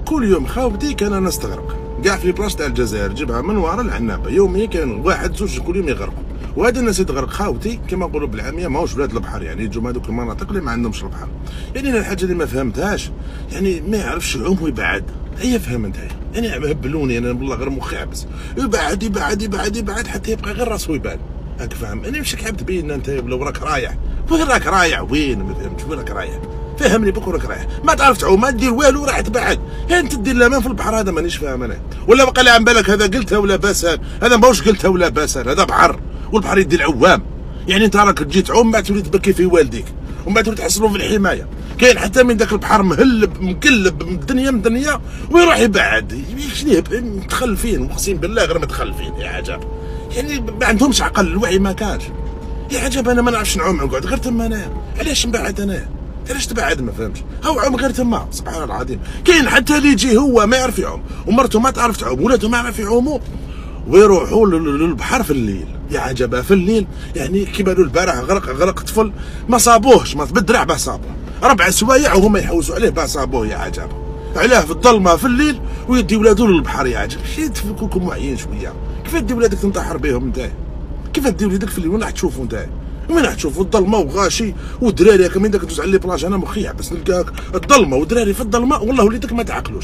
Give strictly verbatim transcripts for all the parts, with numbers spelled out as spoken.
كل يوم خاوتي كان انا نستغرق كاع في بلاصه تاع الجزائر، جيبها من ورا العنابه، يوميا كان واحد زوج كل يوم يغرقوا. وهاد الناس يتغرق خاوتي كما نقولوا بالعاميه ماهوش ولاد البحر، يعني يجوا من هذوك المناطق اللي ما عندهمش البحر. يعني انا الحاجه اللي ما فهمتهاش، يعني ما يعرفش يعوم ويبعد. هي فهمت هي، يعني هبلوني انا والله غير مخي عبس، يبعد يبعد يبعد يبعد حتى يبقى غير راسو يبان. راك فاهم؟ انا مش حاب تبين انت لو راك رايح، وين راك رايح وين؟ ما فهمتش وين راك رايح. فهمني بك وراك رايح، ما تعرف تعوم ما دير والو راح تبعد، يعني انت دير الامان في البحر هذا مانيش فاهم انا. ولا بقى لي عن بالك هذا قلتها ولا باسان، هذا ماهوش قلتها ولا باسان، هذا بحر والبحر يدي العوام. يعني انت راك تجي تعوم بعد تولي تبكي في والديك ومن بعد تولي تحصلوا في الحمايه. كاين حتى من ذاك البحر مهلب مقلب من الدنيا من الدنيا ويروح يبعد. شنو متخلفين اقسم بالله غير متخلفين يا عجب، يعني ما عندهمش عقل، الوعي ما كانش. يا عجب انا ما نعرفش نعوم نقعد غير تما انايا، علاش نبعد انايا؟ علاش تبعد ما فهمتش؟ هو عوم غير تما سبحان الله العظيم. كاين حتى اللي يجي هو ما يعرف يعوم ومرته ما تعرف تعوم ولادو ما يعرف يعوموا ويروحوا للبحر في الليل. يا عجبا في الليل، يعني كيما قالوا البارح غرق غرق طفل ما صابوهش، ما بالدرع باه صابوه ربع سوايع وهما يحوسوا عليه باه صابوه. يا عجبا علاه في الظلمه في الليل ويدي ولادو للبحر. يا عجب شي كلكم واعيين شويه، كيف دي ولادك تنتحر بهم نتايا؟ كيف دي ولادك في الليل وين راح تشوفوا نتايا؟ وين راح تشوفوا الظلمه وغاشي والدراري هكا من داك تدوز على لي بلاج انا مخيع بس نلقاك الظلمه والدراري في الظلمه والله وليدك ما تعقلوش.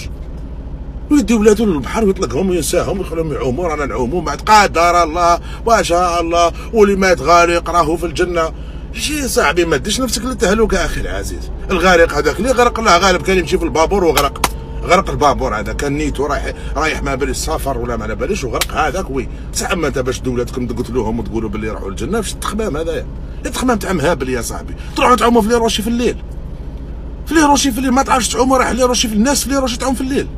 ويدي ولادو للبحر ويطلقهم وينساهم ويخليهم يعوموا رانا نعوموا بعد قدر الله ما شاء الله واللي مات غارق راهو في الجنه. شي صاحبي ما ديش نفسك للتهلكه اخي العزيز. الغارق هذاك اللي غرق الله غالب كان يمشي في البابور وغرق، غرق البابور هذا كان نيتو رايح رايح ما بالي السفر ولا ما على باليش وغرق هذاك. وي صح اما انت باش دولتكم تقتلوهم وتقولوا باللي راحوا الجنه واش التخمام هذايا؟ التخمام تاع مهابل يا صاحبي. تروحوا تعوموا في لي روشي في الليل، في لي روشي في الليل ما تعرفش تعوموا رايح لي روشي في الناس في لي روشي تعوم في الليل.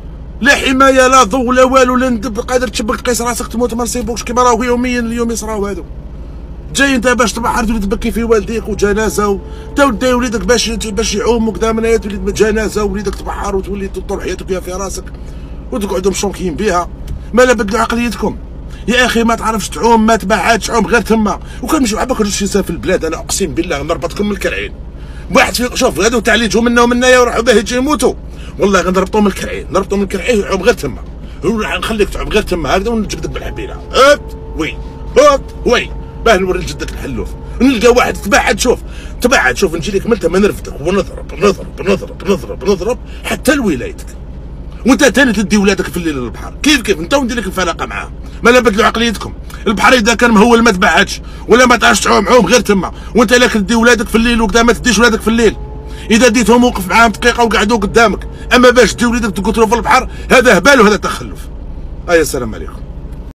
لا حمايه لا ضوء لا والو لا ندب قادر تشبك تقيس راسك تموت ما نصيبوكش كيما راهو يوميا اليوم يصراو هادو. جاي انت باش تبحر تولي تبكي في والديك وجنازه تا ودي وليدك باش باش يعوموا قدام الناس تولي جنازه ووليدك تبحر وتولي تطول حياتك في راسك وتقعدوا مشونكين بها. ما لا بدلوا عقليتكم يا اخي، ما تعرفش تعوم ما تبعدش عوم غير تما. وكان مشي عباك شي في البلاد انا اقسم بالله نربطكم من الكرعين. واحد في شوف هادو تاع اللي يجوا منا ومنايا وراحوا باه يجي يموتوا والله غنربطوهم من الكرعين، نربطوهم من الكرعين ويعوم غير تما. نخليك تعوم غير تما هكذا ونجبدك بالحبيله هوت وي هوت وي باه نوري لجدك الحلوف. نلقى واحد تبعد شوف تبعد شوف نجي لك ملتا ما نرفدك ونضرب نضرب نضرب نضرب نضرب حتى لولايتك. وانت ثاني تدي ولادك في الليل للبحر كيف كيف انت وندير لك الفلاقه معاه. ما لا بدلوا عقليتكم. البحر اذا كان مهول ما تبعدش ولا ما تعرفش تعوم عوم غير تما. وانت لا تدي ولادك في الليل وكذا ما تديش ولادك في الليل. اذا ديتهم وقف معاهم دقيقه وقعدوا قدامك، اما باش تدي ولادك تقتلوا في البحر هذا هبال وهذا تخلف. ايا السلام عليكم.